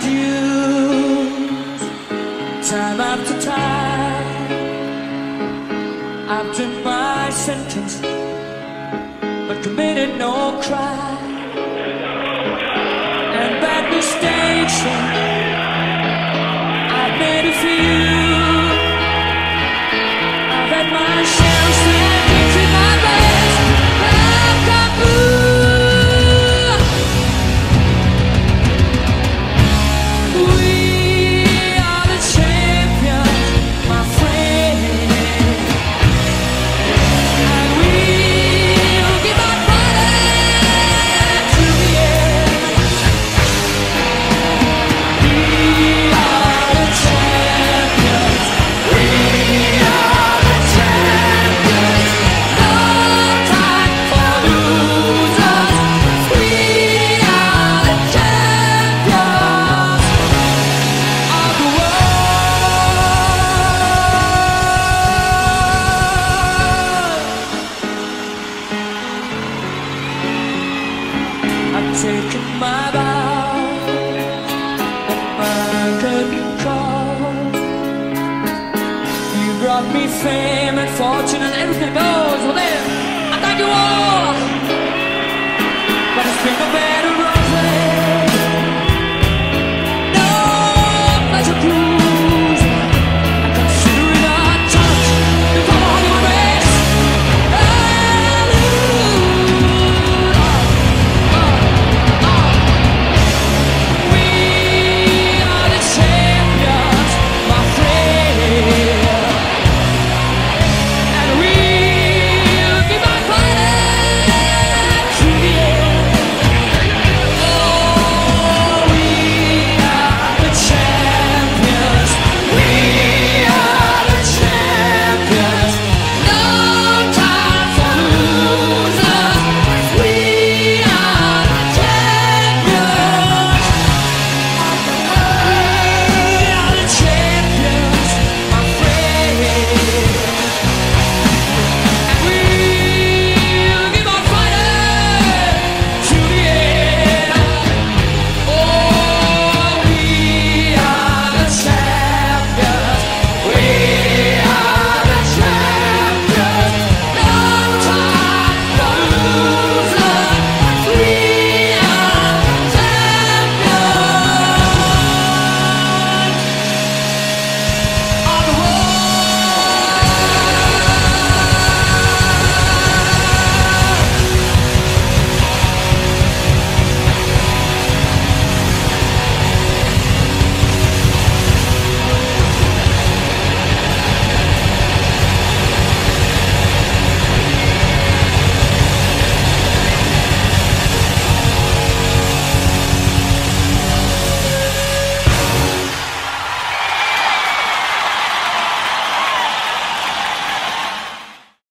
dues, time after time. I've done my sentence, but committed no crime. And bad mistakes, I've made a few. I've had my share of sweat between my legs, but I've got blue. We are the champions, my friend, and we'll give our fight to the end. We are the champions. We are the champions. No time for losers. We are the champions of the world. I've taken my vow at my curtain call. You brought me fame and fortune and everything. Oh,